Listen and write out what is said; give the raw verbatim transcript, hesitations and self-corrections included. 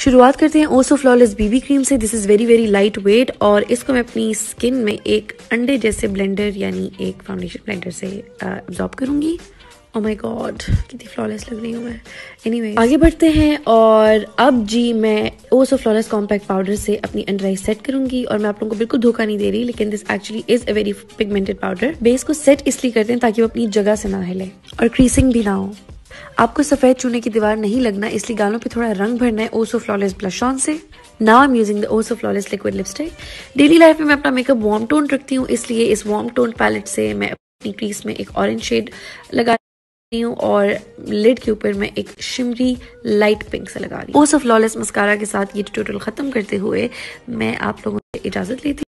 शुरुआत करते हैं ओसो फ्लॉलेस बीबी क्रीम से। This is very very light weight और इसको मैं अपनी स्किन में एक अंडे जैसे ब्लेंडर यानी एक फाउंडेशन ब्लेंडर से अब्जॉर्ब करूँगी। ओह माय गॉड, कितनी फ्लॉलेस लग रही हूँ मैं। एनीवे, आगे बढ़ते हैं और अब जी मैं ओसो फ्लॉलेस कॉम्पैक्ट पाउडर से अपनी अंडर आई सेट करूंगी। और मैं आप लोगों को बिल्कुल धोखा नहीं दे रही, लेकिन this actually is a very pigmented powder. Base को सेट इसलिए करते हैं ताकि वो अपनी जगह से ना हिले और क्रीसिंग भी ना हो। आपको सफेद चूने की दीवार नहीं लगना, इसलिए गालों पे थोड़ा रंग भरना है ओसो फ्लॉलेस ब्लश ऑन से। Now I am using the Oso flawless liquid lipstick. Daily life में मैं अपना मेकअप वार्म टोन रखती हूँ, इसलिए इस वार्म टोन पैलेट से मैं अपनी क्रीज में एक ऑरेंज शेड लगा हूँ और लिड के ऊपर मैं एक शिमरी लाइट पिंक से लगा रही हूँ। ओसो फ्लॉलेस मस्कारा के साथ ये ट्यूटोरियल खत्म करते हुए मैं आप लोगों से इजाजत लेती हूँ।